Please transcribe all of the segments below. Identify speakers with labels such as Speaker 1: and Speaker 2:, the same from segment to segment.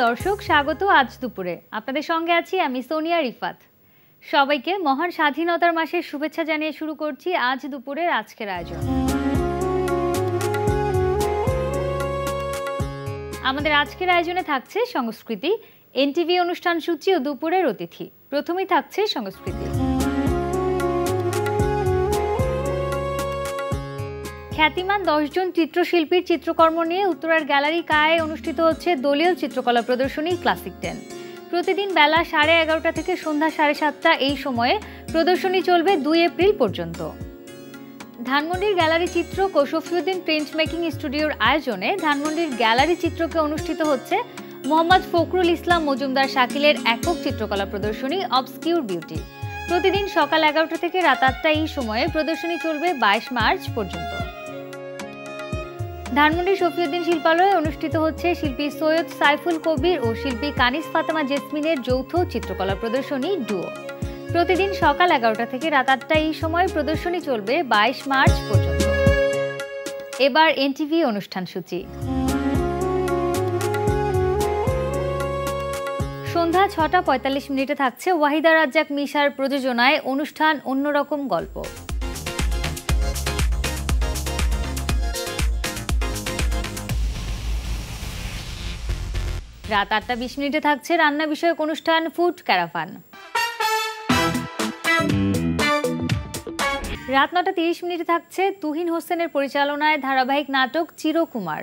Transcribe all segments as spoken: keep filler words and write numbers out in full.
Speaker 1: দর্শক, স্বাগত আজ দুপুরে। আপনাদের সঙ্গে আছি আমি সোনিয়া রিফাত। সবাইকে মহান স্বাধীনতার মাসের শুভেচ্ছা জানিয়ে শুরু করছি আজ দুপুরের আজকের আয়োজন। আমাদের আজকের আয়োজনে থাকছে সংস্কৃতি, এনটিভি অনুষ্ঠান সূচি ও দুপুরের অতিথি। প্রথমেই থাকছে সংস্কৃতি। খ্যাতিমান দশজন চিত্রশিল্পীর চিত্রকর্ম নিয়ে উত্তরার গ্যালারি কায়ে অনুষ্ঠিত হচ্ছে দলীয় চিত্রকলা প্রদর্শনী ক্লাসিক টেন। প্রতিদিন বেলা সাড়ে এগারোটা থেকে সন্ধ্যা সাড়ে সাতটা এই সময়ে প্রদর্শনী চলবে দুই এপ্রিল পর্যন্ত। ধানমন্ডির গ্যালারি চিত্র ও শফিউদ্দিন প্রিন্ট মেকিং স্টুডিওর আয়োজনে ধানমন্ডির গ্যালারি চিত্রকে অনুষ্ঠিত হচ্ছে মোহাম্মদ ফখরুল ইসলাম মজুমদার শাকিলের একক চিত্রকলা প্রদর্শনী অবস্কিউর বিউটি। প্রতিদিন সকাল এগারোটা থেকে রাত আটটা এই সময়ে প্রদর্শনী চলবে বাইশ মার্চ পর্যন্ত। ধানমন্ডির শফিউদ্দিন শিল্পালয়ে অনুষ্ঠিত হচ্ছে শিল্পী সৈয়দ সাইফুল কবির ও শিল্পী কানিস ফাতেমা জেসমিনের যৌথ চিত্রকলা প্রদর্শনী ডুও। প্রতিদিন সকাল এগারোটা থেকে রাত আটটা এই সময় প্রদর্শনী চলবে বাইশ মার্চ পর্যন্ত। এবার এনটিভি অনুষ্ঠান সূচি। সন্ধ্যা ছটা পঁয়তাল্লিশ মিনিটে থাকছে ওয়াহিদা রাজ্জাক মিশার প্রযোজনায় অনুষ্ঠান অন্যরকম গল্প। রাত আটটা বিশ মিনিটে থাকছে রান্না বিষয়ক অনুষ্ঠান ফুড ক্যারাভান। রাত নটা তিরিশ মিনিটে থাকছে তুহিন হোসেনের পরিচালনায় ধারাবাহিক নাটক চিরকুমার।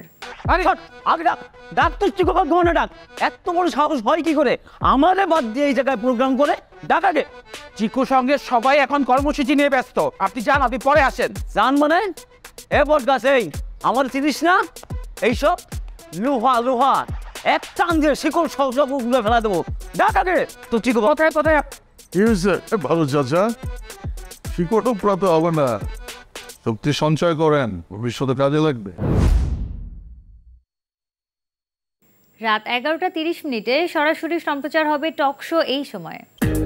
Speaker 2: এত বড় সাহস হয় কি করে আমাদের বাদ দিয়ে এই জায়গায় প্রোগ্রাম করে ডাকাকে? চিকুর সঙ্গে সবাই এখন কর্মসূচি নিয়ে ব্যস্ত, আপনি যান, আপনি পরে আসেন। যান মানে এ বটগাছ, এই আমার চিনিস না? এইসব লোহা লোহা এক টান দিয়ে শিকড় সব সব উগলে ফেলা দেবো। ডাকাকে তো চিকু কথায় কথায়
Speaker 3: ভালো চাচা, শিকড়ও প্রাত হবে না, শক্তি সঞ্চয় করেন, ভবিষ্যতে কাজে লাগবে।
Speaker 1: রাত এগারোটা তিরিশ মিনিটে সরাসরি সম্প্রচার হবে টক শো এই সময়ে।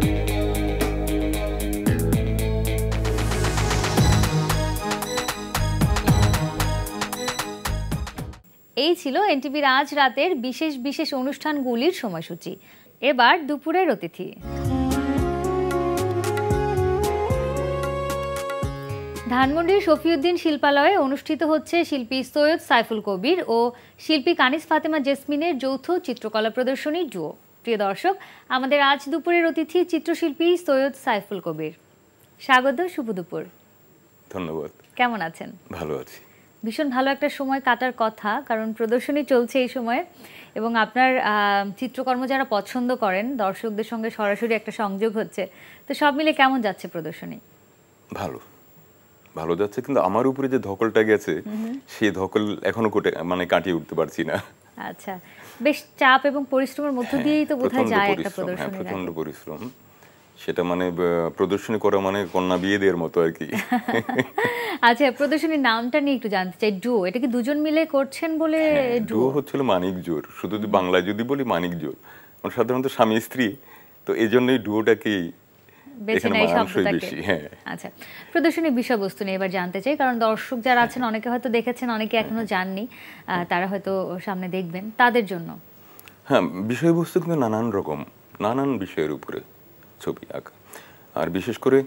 Speaker 1: এই ছিল এনটিভির আজ রাতের বিশেষ বিশেষ অনুষ্ঠানগুলির সময়সূচি। এবার দুপুরের অতিথি। ধানমন্ডির শফিউদ্দিন শিল্পালয়ে অনুষ্ঠিত হচ্ছে শিল্পী সৈয়দ সাইফুল কবির ও শিল্পী কানিস ফাতেমা জেসমিনের যৌথ চিত্রকলা প্রদর্শনী ডুও। প্রিয় দর্শক, আমাদের আজ দুপুরের অতিথি চিত্রশিল্পী সৈয়দ সাইফুল কবির। স্বাগত, শুভ দুপুর।
Speaker 4: ধন্যবাদ।
Speaker 1: কেমন আছেন?
Speaker 4: ভালো আছি।
Speaker 1: ভীষণ ভালো একটা সময় কাটার কথা, কারণ প্রদর্শনী চলছে এই সময়ে এবং আপনার চিত্রকর্ম যারা পছন্দ করেন দর্শকদের সঙ্গে সরাসরি একটা সংযোগ হচ্ছে। তো সব মিলে কেমন যাচ্ছে প্রদর্শনী?
Speaker 4: ভালো ভালো যাচ্ছে, কিন্তু আমার উপরে যে ধকলটা গেছে সেই ধকল এখনো কোটে মানে কাটিয়ে উঠতে পারছি না।
Speaker 1: আচ্ছা, বেশ চাপ এবং পরিশ্রমের মধ্য দিয়েই তো বোধহয় যায় একটা প্রদর্শনী।
Speaker 4: প্রচন্ড পরিশ্রম, সেটা মানে প্রদর্শনী করা মানে কন্যা বিয়ে দেওয়ার মতো আর কি।
Speaker 1: আচ্ছা, প্রদর্শনীর নামটা নিয়ে একটু জানতে চাই। ডুও, এটা কি দুজন মিলে করছেন বলে?
Speaker 4: ডুও হচ্ছিল মানিক জোর, শুধু বাংলায় যদি বলি মানিক জোর, সাধারণত স্বামী স্ত্রী, তো এই জন্যই ডুওটাকেই বেছে নেয় শব্দটাকে।
Speaker 1: আচ্ছা, প্রদর্শনীর বিষয়বস্তু নিয়ে এবার জানতে চাই, কারণ দর্শক যারা আছেন অনেকে হয়তো দেখেছেন, অনেকে এখনো জাননি, তারা হয়তো সামনে দেখবেন, তাদের জন্য।
Speaker 4: হ্যাঁ, বিষয়বস্তু কিন্তু নানান রকম, নানান বিষয়ের উপরে ছবি আঁকা। আর বিশেষ করে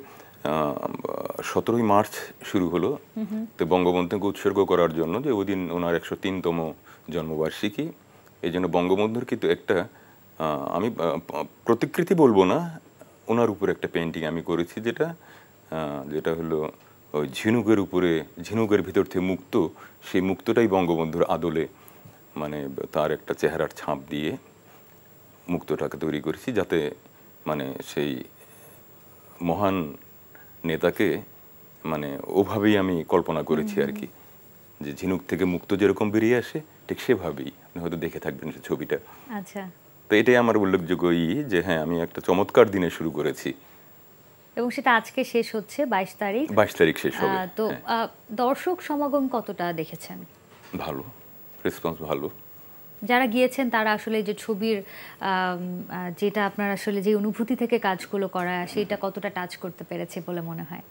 Speaker 4: সতেরোই মার্চ শুরু হলো, তো বঙ্গবন্ধুকে উৎসর্গ করার জন্য, যে ওই দিন ওনার একশো তিনতম জন্মবার্ষিকী। এই জন্য বঙ্গবন্ধুর কিন্তু একটা আমি প্রতিকৃতি বলবো না, ওনার উপরে একটা পেন্টিং আমি করেছি, যেটা যেটা হলো ওই ঝিনুকের উপরে, ঝিনুকের ভিতর থেকে মুক্ত, সেই মুক্তটাই বঙ্গবন্ধুর আদলে মানে তার একটা চেহারার ছাপ দিয়ে মুক্তটাকে তৈরি করেছি, যাতে মানে সেই মহান নেতাকে মানে ওভাবেই আমি কল্পনা করেছি আর কি, যে ঝিনুক থেকে মুক্ত যেরকম বেরিয়ে আসে ঠিক সেভাবেই। আপনি হয়তো দেখে থাকবেন সেই ছবিটা।
Speaker 1: আচ্ছা,
Speaker 4: তো এটাই আমার উল্লেখযোগ্য ই যে হ্যাঁ, আমি একটা চমৎকার দিনে শুরু করেছি
Speaker 1: এবং সেটা আজকে শেষ হচ্ছে বাইশ তারিখ।
Speaker 4: বাইশ তারিখ শেষ হবে।
Speaker 1: তো দর্শক সমাগম কতটা দেখেছেন?
Speaker 4: ভালো রেসপন্স, ভালো।
Speaker 1: যারা গিয়েছেন তারা আসলে যে ছবির যেটা আপনার আসলে যে অনুভূতি থেকে কাজগুলো করা, সেটা কতটা টাচ করতে পেরেছে বলে মনে হয়?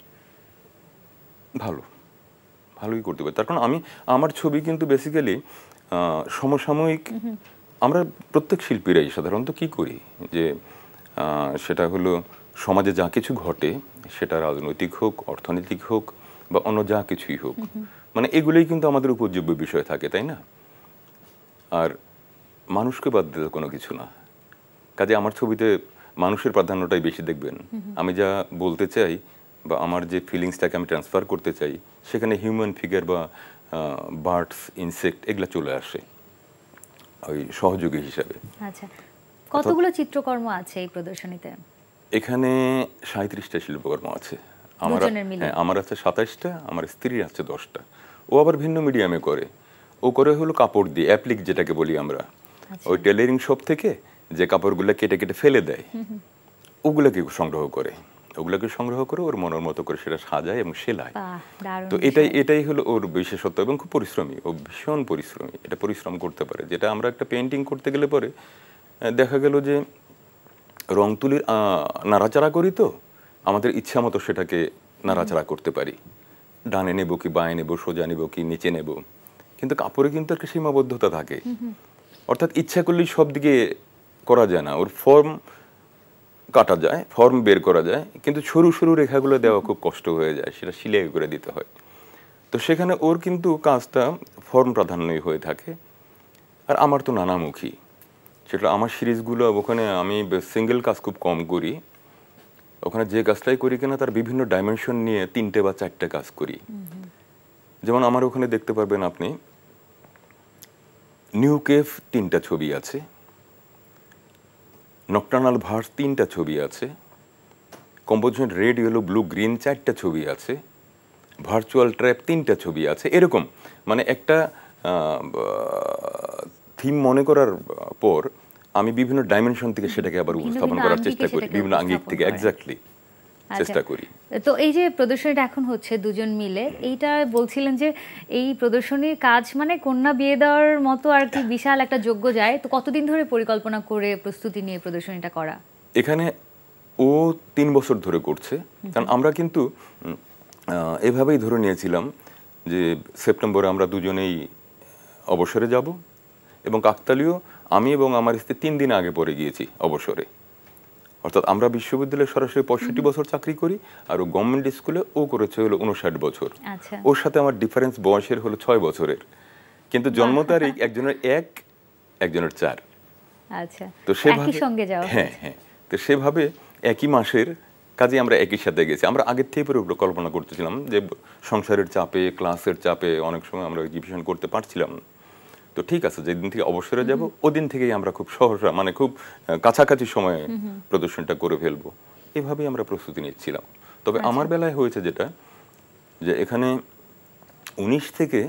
Speaker 4: ভালো, ভালোই করতে পারে। তার কারণ আমি আমার ছবি কিন্তু বেসিক্যালি সমসাময়িক আমরা প্রত্যেক শিল্পীরাই সাধারণত কি করি যে সেটা হলো সমাজে যা কিছু ঘটে সেটা রাজনৈতিক হোক, অর্থনৈতিক হোক বা অন্য যা কিছুই হোক, মানে এগুলোই কিন্তু আমাদের উপযোগ্য বিষয় থাকে, তাই না? আর মানুষকে বাদ দিলে কোনো কিছু না। কাজে আমার ছবিতে মানুষের প্রাধান্যটাই বেশি দেখবেন। আমি যা বলতে চাই বা আমার যে ফিলিংসটাকে আমি ট্রান্সফার করতে চাই সেখানে হিউম্যান ফিগার বা বার্ডস, ইনসেক্ট এগুলো চলে আসে ওই সহযোগী হিসাবে।
Speaker 1: আচ্ছা, কতগুলো চিত্রকর্ম আছে এই প্রদর্শনীতে?
Speaker 4: এখানে সাঁইত্রিশটা শিল্পকর্ম আছে। আমার হ্যাঁ আমার আছে সাতাইশটা, আমার স্ত্রীর আছে দশটা। ও আবার ভিন্ন মিডিয়ামে করে। ও করে হলো কাপড় দিয়ে, অ্যাপ্লিক যেটাকে বলি আমরা, ওই টেলারিং শপ থেকে যে কাপড়গুলো কেটে কেটে ফেলে দেয় ওগুলোকে সংগ্রহ করে, ওগুলোকে সংগ্রহ করে ওর মনের মতো করে সেটা সাজায় এবং সেলায়। তো এটাই এটাই হলো ওর বিশেষত্ব এবং খুব পরিশ্রমী, ও ভীষণ পরিশ্রমী, এটা পরিশ্রম করতে পারে। যেটা আমরা একটা পেন্টিং করতে গেলে পরে দেখা গেল যে রং তুলির নাড়াচাড়া করি, তো আমাদের ইচ্ছা মতো সেটাকে নাড়াচাড়া করতে পারি, ডানে নেব কি বাঁয়ে নেব, সোজা নেব কি নিচে নেব, কিন্তু কাপড়ে কিন্তু একটা সীমাবদ্ধতা থাকে। অর্থাৎ ইচ্ছা করলেই সব দিকে করা যায় না, ওর ফর্ম কাটা যায়, ফর্ম বের করা যায়, কিন্তু সরু সরু রেখাগুলো দেওয়া খুব কষ্ট হয়ে যায়, সেটা সিলাই করে দিতে হয়। তো সেখানে ওর কিন্তু কাজটা ফর্ম প্রাধান্যই হয়ে থাকে। আর আমার তো নানামুখী, সেটা আমার সিরিজগুলো ওখানে আমি সিঙ্গেল কাজ খুব কম করি, ওখানে যে কাজটাই করি কিনা তার বিভিন্ন ডাইমেনশন নিয়ে তিনটে বা চারটে কাজ করি। যেমন আমার ওখানে দেখতে পারবেন আপনি নিউ কেভ তিনটা ছবি আছে, নকটার্নাল ভার্স তিনটা ছবি আছে, composition red, yellow, blue, green চারটা ছবি আছে, ভার্চুয়াল ট্র্যাপ তিনটা ছবি আছে। এরকম মানে একটা থিম মনে করার পর আমি বিভিন্ন ডাইমেনশন থেকে সেটাকে আবার উপস্থাপন করার চেষ্টা করি, বিভিন্ন আঙ্গিক থেকে এক্স্যাক্টলি চেষ্টা করি।
Speaker 1: তো এই যে প্রদর্শনীটা এখন হচ্ছে দুজন মিলে, এইটা বলছিলেন যে এই প্রদর্শনীর কাজ মানে কন্যা বিয়ে দেওয়ার মতো আর কি, বিশাল একটা যজ্ঞ যায়। তো কতদিন ধরে পরিকল্পনা করে প্রস্তুতি নিয়ে প্রদর্শনীটা করা?
Speaker 4: এখানে ও তিন বছর ধরে করছে, কারণ আমরা কিন্তু এভাবেই ধরে নিয়েছিলাম যে সেপ্টেম্বরে আমরা দুজনেই অবসরে যাব, এবং কাকতালীয় আমি এবং আমার স্ত্রী তিন দিন আগে পরে গিয়েছি অবসরে। অর্থাৎ আমরা বিশ্ববিদ্যালয়ে সরাসরি পঁয়ষট্টি বছর চাকরি করি, আর ও গভর্নমেন্ট স্কুলে ও করেছে হলো উনষাট বছর। ওর সাথে আমার ডিফারেন্স বয়সের হলো ছয় বছরের, কিন্তু জন্ম তারিখ একজনের এক, একজনের চার।
Speaker 1: আচ্ছা,
Speaker 4: তো সেভাবে হ্যাঁ হ্যাঁ তো সেভাবে একই মাসের কাজে আমরা একই সাথে গেছি। আমরা আগের থেকে পরিকল্পনা করতেছিলাম যে সংসারের চাপে, ক্লাসের চাপে অনেক সময় আমরা এক্সিবিশন করতে পারছিলাম না। তো ঠিক আছে, যেদিন থেকে অবসরে যাব ওদিন থেকেই আমরা খুব সহসা মানে খুব কাছাকাছি সময়ে প্রদর্শনটা করে ফেলবো, এভাবেই আমরা প্রস্তুতি নিচ্ছিলাম। তবে আমার বেলায় হয়েছে যেটা, যে এখানে উনিশ থেকে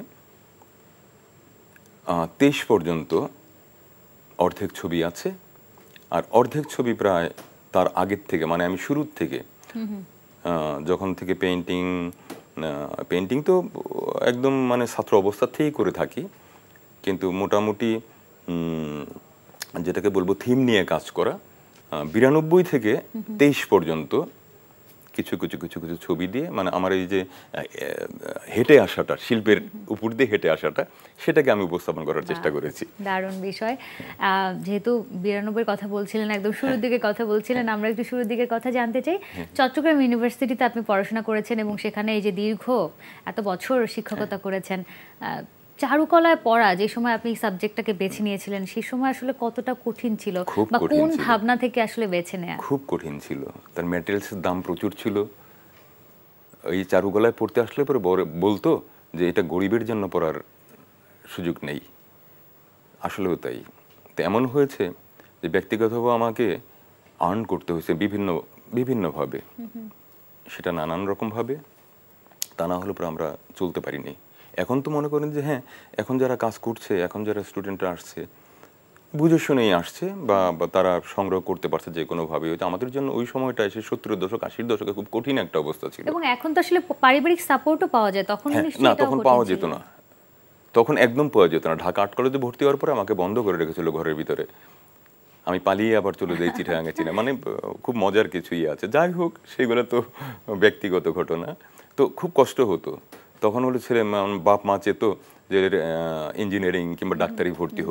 Speaker 4: তেইশ পর্যন্ত অর্ধেক ছবি আছে, আর অর্ধেক ছবি প্রায় তার আগের থেকে, মানে আমি শুরুর থেকে যখন থেকে পেইন্টিং পেইন্টিং তো একদম মানে ছাত্র অবস্থা থেকেই করে থাকি, কিন্তু মোটামুটি যেটাকে বলবো থিম নিয়ে কাজ করা, বিরানব্বই থেকে তেইশ পর্যন্ত কিছু কিছু কিছু কিছু ছবি দিয়ে, মানে আমার এই যে হেঁটে আসাটা, শিল্পের উপর দিয়ে হেঁটে আসাটা, সেটাকে আমি উপস্থাপন করার চেষ্টা করেছি।
Speaker 1: দারুণ বিষয়। যেহেতু বিরানব্বই কথা বলছিলেন, একদম শুরুর দিকে কথা বলছিলেন, আমরা একটু শুরুর দিকের কথা জানতে চাই। চট্টগ্রাম ইউনিভার্সিটিতে আপনি পড়াশোনা করেছেন এবং সেখানে এই যে দীর্ঘ এত বছর শিক্ষকতা করেছেন, চারুকলায় পড়া যে সময় আপনি সাবজেক্টটাকে বেছে নিয়েছিলেন, সেই সময় আসলে কতটা কঠিন ছিল বা কোন ভাবনা থেকে আসলে বেছে নেয়া?
Speaker 4: খুব কঠিন ছিল, তার ম্যাটেরিয়ালসের দাম প্রচুর ছিল। এই চারুকলায় পড়তে আসলে পরে বলতো যে এটা গরিবের জন্য পড়ার সুযোগ নেই, আসলেও তাই। তো এমন হয়েছে যে ব্যক্তিগতভাবে আমাকে আর্ন করতে হয়েছে বিভিন্ন বিভিন্নভাবে, সেটা নানান রকমভাবে, তা না হলে পরে আমরা চলতে পারিনি। এখন তো মনে করেন যে হ্যাঁ, এখন যারা কাজ করছে, এখন যারা স্টুডেন্টরা আসছে বুঝে শুনেই আসছে, বা তারা সংগ্রহ করতে পারছে যে কোনোভাবে। হয়তো আমাদের জন্য ওই সময়টা এসে সত্তরের দশক আশির দশকে খুব কঠিন একটা অবস্থা ছিল,
Speaker 1: এবং এখন তো আসলে পারিবারিক সাপোর্টও পাওয়া যায়, তখন
Speaker 4: না তখন পাওয়া যেত না, তখন একদম পাওয়া যেত না। ঢাকা আর্ট কলেজে ভর্তি হওয়ার পরে আমাকে বন্ধ করে রেখেছিল ঘরের ভিতরে, আমি পালিয়ে আবার চলে যাই চিটাগাঙে চিনে, মানে খুব মজার কিছুই আছে। যাই হোক, সেগুলো তো ব্যক্তিগত ঘটনা। তো খুব কষ্ট হতো তখন, হলো ছেলে বাপ মা চেত যে ইঞ্জিনিয়ারিং কিংবা ডাক্তারি ভর্তি হোক,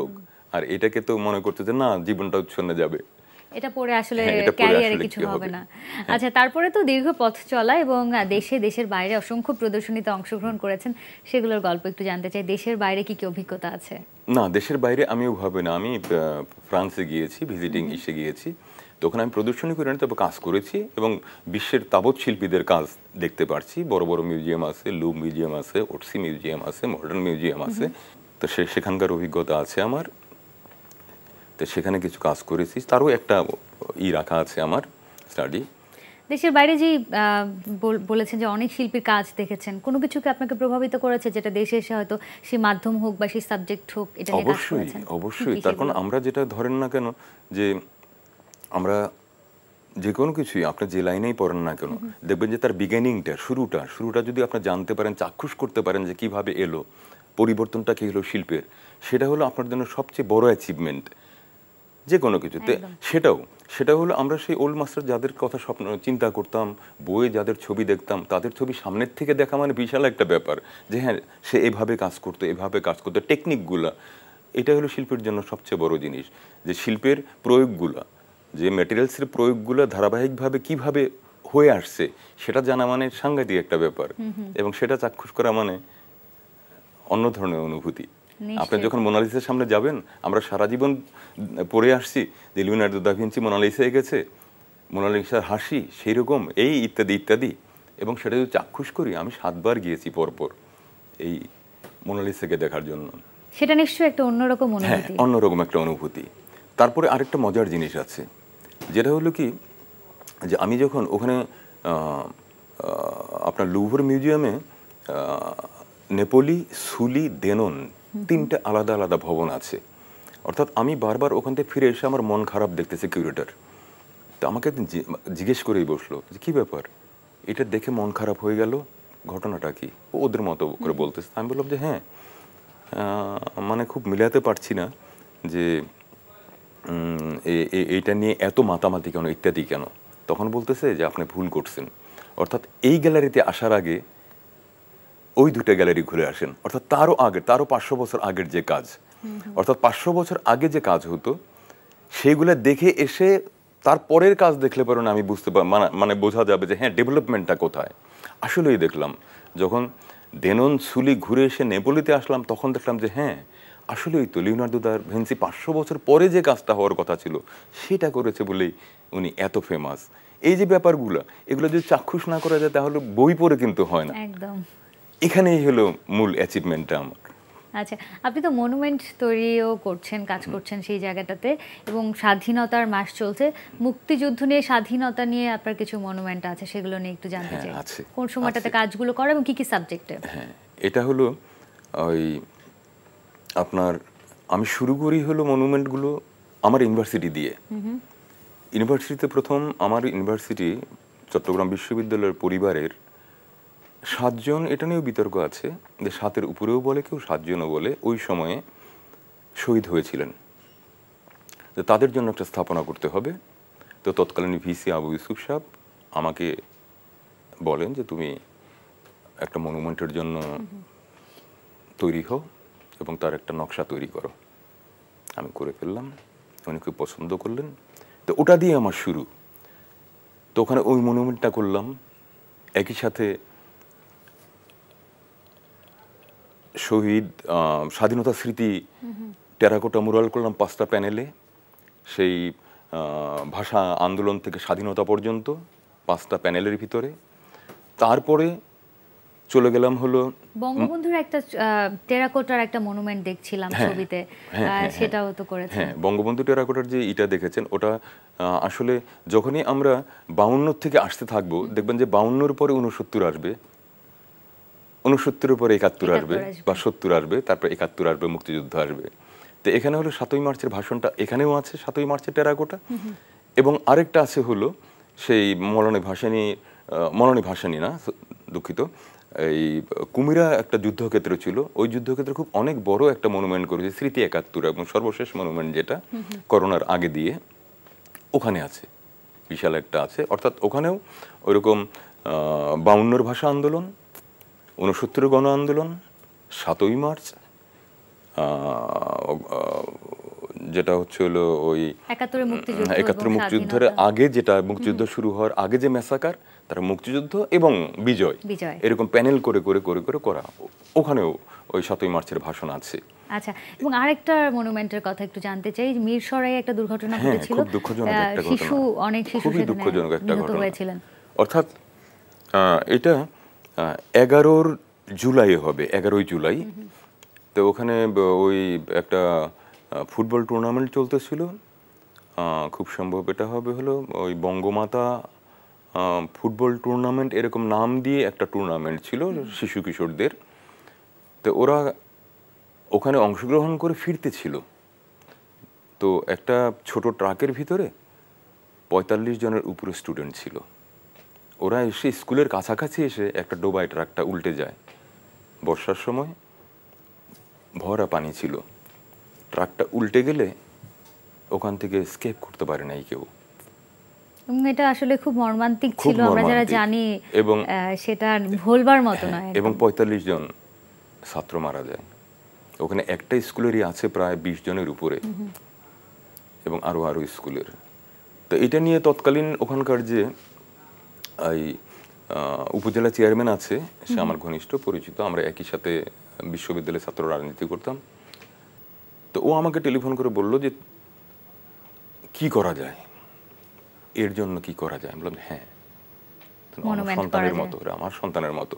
Speaker 4: আর এটাকে তো মনে করতে যে না জীবনটা উচ্ছন্নে যাবে,
Speaker 1: এটা পরে আসলে ক্যারিয়ারে কিছু হবে না। আচ্ছা, তারপরে তো দীর্ঘ পথ চলা এবং দেশে দেশের বাইরে অসংখ্য প্রদর্শনীতে অংশগ্রহণ করেছেন, সেগুলোর গল্প একটু জানতে চাই। দেশের বাইরে কি কি অভিজ্ঞতা আছে?
Speaker 4: না, দেশের বাইরে আমি ওভাবে না, আমি ফ্রান্সে গিয়েছি, ভিজিটিং এসে গিয়েছি, তখন আমি প্রদর্শনী করে তবে কাজ করেছি এবং বিশ্বের তাবৎ শিল্পীদের কাজ দেখতে পারছি। বড় বড় মিউজিয়াম আছে, লুভ মিউজিয়াম আছে, ওটসি মিউজিয়াম আছে, মডার্ন মিউজিয়াম আছে, তো সে সেখানকার অভিজ্ঞতা আছে আমার। তো সেখানে কিছু কাজ করেছি, তারও একটা ই রাখা আছে আমার স্টাডি।
Speaker 1: দেশের বাইরে যে বলেছেন যে অনেক শিল্পীর কাজ দেখেছেন, কোনো কিছু কি আপনাকে প্রভাবিত করেছে যেটা দেশে এসে হয়তো সেই মাধ্যম হোক বা সেই সাবজেক্ট হোক এটা নিয়ে কাজ করেছেন?
Speaker 4: অবশ্যই অবশ্যই, তার কারণ আমরা যেটা ধরেন না কেন যে আমরা যে কোনো কিছুই আপনি যে লাইনেই পড়েন না কেন, দেখবেন যে তার বিগিনিংটা, শুরুটা শুরুটা যদি আপনি জানতে পারেন, চাক্ষুষ করতে পারেন যে কিভাবে এলো, পরিবর্তনটা কি হলো শিল্পের, সেটা হলো আপনার জন্য সবচেয়ে বড় অ্যাচিভমেন্ট যে কোনো কিছুতে। সেটাও সেটা হলো আমরা সেই ওল্ড মাস্টার যাদের কথা স্বপ্ন চিন্তা করতাম, বইয়ে যাদের ছবি দেখতাম, তাদের ছবি সামনের থেকে দেখা মানে বিশাল একটা ব্যাপার যে হ্যাঁ সে এভাবে কাজ করতো, এভাবে কাজ করতো, টেকনিকগুলা, এটা হলো শিল্পের জন্য সবচেয়ে বড় জিনিস। যে শিল্পের প্রয়োগগুলা, যে ম্যাটেরিয়ালসের প্রয়োগগুলো ধারাবাহিকভাবে কিভাবে হয়ে আসছে সেটা জানা মানে সাংঘাতিক একটা ব্যাপার, এবং সেটা চাক্ষুষ করা মানে অন্য ধরনের অনুভূতি। আপনি যখন মোনালিসার সামনে যাবেন, আমরা সারা জীবন পড়ে আসছি যে লিওনার্দো দা ভিঞ্চি মোনালিসায় গেছে, মোনালিসার হাসি সেই রকম, এই ইত্যাদি ইত্যাদি, এবং সেটা যদি চাক্ষুষ করি, আমি সাতবার গিয়েছি পরপর এই মোনালিসাকে দেখার জন্য।
Speaker 1: সেটা নিশ্চয়ই একটা অন্যরকম অনুভূতি।
Speaker 4: হ্যাঁ, অন্যরকম একটা অনুভূতি। তারপরে আরেকটা মজার জিনিস আছে, যেটা হলো কি যে আমি যখন ওখানে আপনার লুভর মিউজিয়ামে নেপোলি, সুলি, দেনন তিনটে আলাদা আলাদা ভবন আছে, অর্থাৎ আমি বারবার ওখান থেকে ফিরে এসে আমার মন খারাপ দেখতেছে কিউরেটর, তো আমাকে জিজ্ঞেস করেই বসলো যে কী ব্যাপার, এটা দেখে মন খারাপ হয়ে গেল, ঘটনাটা কি? ও ওদের মতো করে বলতেছে। আমি বললাম যে হ্যাঁ, মানে খুব মিলাতে পারছি না যে এইটা নিয়ে এত মাতামাতি কেন, ইত্যাদি কেন। তখন বলতেছে যে আপনি ভুল করছেন, অর্থাৎ এই গ্যালারিতে আসার আগে ওই দুটো গ্যালারি ঘুরে আসেন, অর্থাৎ তারও আগে, তারও পাঁচশো বছর আগের যে কাজ, অর্থাৎ পাঁচশো বছর আগে যে কাজ হতো সেইগুলো দেখে এসে তারপরের কাজ দেখলে পরে আমি বুঝতে পার মানে বোঝা যাবে যে হ্যাঁ ডেভেলপমেন্টটা কোথায়। আসলেই দেখলাম যখন দেনন, সুলি ঘুরে এসে নেপোলিতে আসলাম, তখন দেখলাম যে হ্যাঁ আসলেই তো লিওনার্দো দা ভিঞ্চি পাঁচশো বছর পরে যে কাজটা হওয়ার কথা ছিল সেটা করেছে বলেই উনি এত ফেমাস। এই যে ব্যাপারগুলো, এগুলো যদি চাক্ষুষ না করা যায় তাহলে বই পড়ে কিন্তু হয় না।
Speaker 1: একদম,
Speaker 4: এখানেই হলো মূল অ্যাচিভমেন্টটা আমার।
Speaker 1: আচ্ছা, আপনি তো মনুমেন্ট তৈরিও করছেন, কাজ করছেন সেই জায়গাটাতে, এবং স্বাধীনতার মাস চলছে, মুক্তিযুদ্ধ নিয়ে, স্বাধীনতা নিয়ে আপনার কিছু মনুমেন্ট আছে, সেগুলো নিয়ে একটু জানতে চাই। কোন সময়টাতে কাজগুলো করে এবং কি কি সাবজেক্টে?
Speaker 4: হ্যাঁ, এটা হলো ওই আপনার আমি শুরু করি হলো মনুমেন্টগুলো আমার ইউনিভার্সিটি দিয়ে। ইউনিভার্সিটিতে প্রথম আমার ইউনিভার্সিটি চট্টগ্রাম বিশ্ববিদ্যালয়ের পরিবারের সাতজন, এটা নিয়েও বিতর্ক আছে যে সাতের উপরেও বলে কেউ, সাতজনও বলে, ওই সময়ে শহীদ হয়েছিলেন, তো তাদের জন্য একটা স্থাপনা করতে হবে। তো তৎকালীন ভিসি আবু ইউসুফ সাহেব আমাকে বলেন যে তুমি একটা মনুমেন্টের জন্য তৈরি হও এবং তার একটা নকশা তৈরি করো। আমি করে ফেললাম, উনি খুব পছন্দ করলেন, তো ওটা দিয়ে আমার শুরু। তো ওখানে ওই মনুমেন্টটা করলাম, একই সাথে শহীদ স্বাধীনতা স্মৃতি টেরাকোটা মুরাল করলাম পাঁচটা প্যানেলে, সেই ভাষা আন্দোলন থেকে স্বাধীনতা পর্যন্ত পাঁচটা প্যানেলের ভিতরে। তারপরে চলে গেলাম হলো
Speaker 1: বঙ্গবন্ধুর একটা টেরাকোটার একটা মনুমেন্ট দেখছিলাম ছবিতে, সেটাও তো করেছেন।
Speaker 4: হ্যাঁ, বঙ্গবন্ধু টেরাকোটার যে ইটা দেখেছেন, ওটা আসলে যখনই আমরা বাউন্ন থেকে আসতে থাকবো, দেখবেন যে বাউন্নর পরে উনসত্তর আসবে, উনসত্তরের পরে একাত্তর আসবে বা সত্তর আসবে, তারপর একাত্তর আসবে, মুক্তিযুদ্ধ আসবে। তো এখানে হলো সাতই মার্চের ভাষণটা এখানেও আছে, সাতই মার্চের টেরাকোটা, এবং আরেকটা আছে হলো সেই মরণী ভাসানী, মরণী ভাসানী না দুঃখিত, এই কুমিরা একটা যুদ্ধক্ষেত্র ছিল, ওই যুদ্ধক্ষেত্রে খুব অনেক বড় একটা মনুমেন্ট করেছে, স্মৃতি একাত্তর, এবং সর্বশেষ মনুমেন্ট যেটা করোনার আগে দিয়ে ওখানে আছে, বিশাল একটা আছে। অর্থাৎ ওখানেও ওইরকম বাউন্নর ভাষা আন্দোলন, ঊনসত্তরের গণ আন্দোলন, সাতই মার্চ, যেটা হচ্ছে হলো ওই
Speaker 1: একাত্তরের মুক্তিযুদ্ধ
Speaker 4: একাত্তর মুক্তিযুদ্ধের আগে, যেটা মুক্তিযুদ্ধ শুরু হওয়ার আগে যে ম্যাসাকার, তারা মুক্তিযুদ্ধ এবং বিজয় এরকম প্যানেল করে করে করে করে করা, ওখানেও ওই সাতই মার্চের ভাষণ আছে।
Speaker 1: আচ্ছা, এবং আরেকটা মনুমেন্টের কথা একটু জানতে চাই, মিরসরাই একটা দুর্ঘটনা ঘটেছিল,
Speaker 4: খুব দুঃখজনক একটা ঘটনা,
Speaker 1: শিশু অনেক শিশু
Speaker 4: খুবই দুঃখজনক একটা ঘটনা
Speaker 1: হয়েছিলেন।
Speaker 4: অর্থাৎ এটা এগারোর জুলাই হবে, এগারোই জুলাই। তো ওখানে ওই একটা ফুটবল টুর্নামেন্ট চলতেছিল, খুব সম্ভব এটা হবে হলো ওই বঙ্গমাতা ফুটবল টুর্নামেন্ট এরকম নাম দিয়ে একটা টুর্নামেন্ট ছিল শিশু কিশোরদের। তো ওরা ওখানে অংশগ্রহণ করে ফিরতে ছিল, তো একটা ছোট ট্রাকের ভিতরে পঁয়তাল্লিশ জনের উপরে স্টুডেন্ট ছিল। ওরা এসে স্কুলের কাছাকাছি এসে একটা ডোবায় ট্রাকটা উল্টে যায়, বর্ষার সময় ভরা পানি ছিল, ট্রাকটা উল্টে গেলে ওখান থেকে স্কেপ করতে পারে নাই কেউ।
Speaker 1: এটা আসলে খুব মর্মান্তিক ছিল, আমরা যারা জানি,
Speaker 4: এবং
Speaker 1: সেটা ভুলবার মতো নয়।
Speaker 4: এবং পঁয়তাল্লিশ জন ছাত্র মারা যায়। ওখানে একটা স্কুলেরই আছে প্রায় বিশ জনের উপরে, এবং আরো আরো স্কুলের। তো এটা নিয়ে তৎকালীন ওখানকার যে এই উপজেলা চেয়ারম্যান আছে, সে আমার ঘনিষ্ঠ পরিচিত, আমরা একই সাথে বিশ্ববিদ্যালয়ের ছাত্র রাজনীতি করতাম। তো ও আমাকে টেলিফোন করে বলল যে কি করা যায়, এর জন্য কি করা যায়। আমি বললাম হ্যাঁ, আমার সন্তানের মতো, আমার সন্তানের মতো,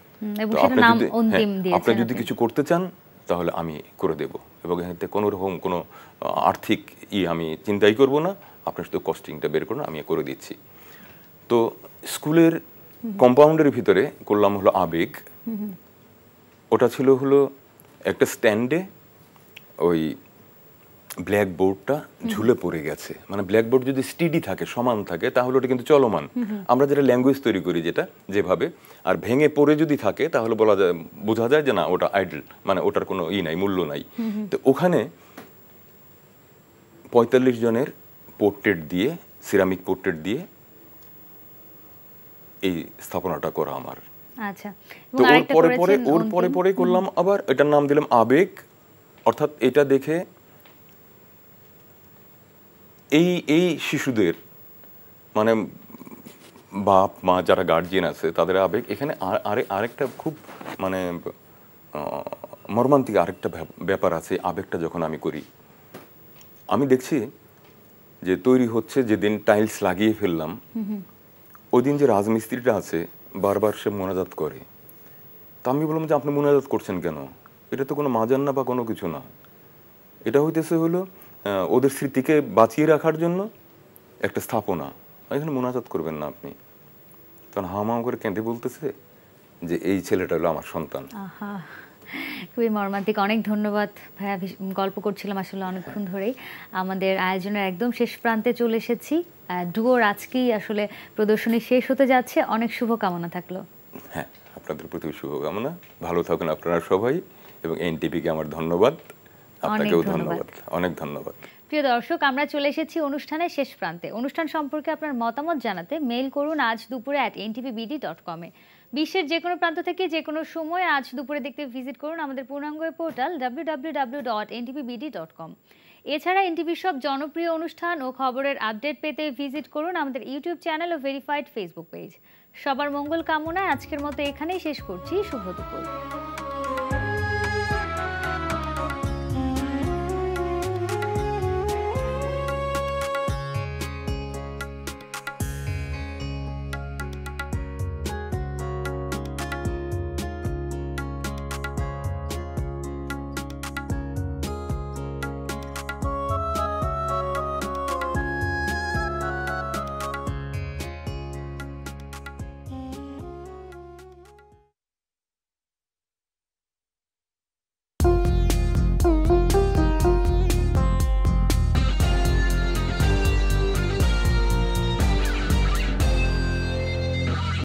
Speaker 4: আপনি যদি কিছু করতে চান তাহলে আমি করে দেব, এবং এতে কোনো রকম কোনো আর্থিক ই আমি চিন্তাই করব না, আপনার শুধু কস্টিংটা বের করুন, আমি করে দিচ্ছি। তো স্কুলের কম্পাউন্ডের ভিতরে করলাম হলো আবেগ। ওটা ছিল হলো একটা স্ট্যান্ডে ওই ব্ল্যাক বোর্ডটা ঝুলে পড়ে গেছে, মানে ব্ল্যাক বোর্ড যদি স্টিডি থাকে, সমান থাকে, তাহলে ওটা কিন্তু চলমান। আমরা যেটা ল্যাঙ্গুয়েজ তৈরি করি যেটা যেভাবে, আর ভেঙে পড়ে যদি থাকে তাহলে বলা যায়, বোঝা যায় যে না ওটা আইডল, মানে ওটার কোনো ই নাই, মূল্য নাই। তো ওখানে পঁয়তাল্লিশ জনের পোর্ট্রেট দিয়ে, সিরামিক পোর্ট্রেট দিয়ে এই স্থাপনাটা করা আমার।
Speaker 1: আচ্ছা,
Speaker 4: তো ওর পরে পরে ওর পরে পরে করলাম আবার, এটার নাম দিলাম আবেগ। অর্থাৎ এটা দেখে এই এই শিশুদের, মানে বাপ মা যারা গার্জিয়ান আছে তাদের আবেগ এখানে। আরেকটা খুব মানে মর্মান্তিক আরেকটা ব্যাপার আছে, আবেগটা যখন আমি করি, আমি দেখছি যে তৈরি হচ্ছে, যেদিন টাইলস লাগিয়ে ফেললাম ওই দিন যে রাজমিস্ত্রিটা আছে বারবার সে মোনাজাত করে। তা আমি বললাম যে আপনি মোনাজাত করছেন কেন, এটা তো কোনো মাজান না বা কোনো কিছু না, এটা হইতেছে হলো ওদের স্মৃতিকে বাঁচিয়ে রাখার জন্য একটা স্থাপনা, এখানে মোনাজাত করবেন না আপনি। তখন হাম করে কেঁদে বলতেছে যে এই ছেলেটা হলো আমার সন্তান।
Speaker 1: খুবই মর্মান্তিক। অনেক ধন্যবাদ ভাইয়া, গল্প করছিলাম আসলে অনেকক্ষণ ধরেই। আমাদের আয়োজনের একদম শেষ প্রান্তে চলে এসেছি। ডুয়োর আজকেই আসলে প্রদর্শনী শেষ হতে যাচ্ছে, অনেক শুভকামনা থাকলো।
Speaker 4: হ্যাঁ, আপনাদের প্রতি শুভকামনা, ভালো থাকুন আপনারা সবাই, এবং এনটিভিকে আমার ধন্যবাদ, আপনাকেও ধন্যবাদ, অনেক ধন্যবাদ।
Speaker 1: প্রিয় দর্শক, আমরা চলে এসেছি অনুষ্ঠানের শেষ প্রান্তে। অনুষ্ঠান সম্পর্কে আপনার মতামত জানাতে মেইল করুন আজ দুপুরে at N TV BD dot কমে। বিশ্বের যে কোনো প্রান্ত থেকে যে কোনো সময় আজ দুপুরে দেখতে ভিজিট করুন আমাদের পূর্ণাঙ্গ portal W W W dot N TV BD dot com. এছাড়া এনটিভির সব জনপ্রিয় অনুষ্ঠান ও খবরের আপডেট পেতে ভিজিট করুন আমাদের ইউটিউব চ্যানেল ও ভেরিফাইড ফেসবুক পেজ। সবার মঙ্গল কামনায় আজকের মতো এখানেই শেষ করছি। শুভ দুপুর।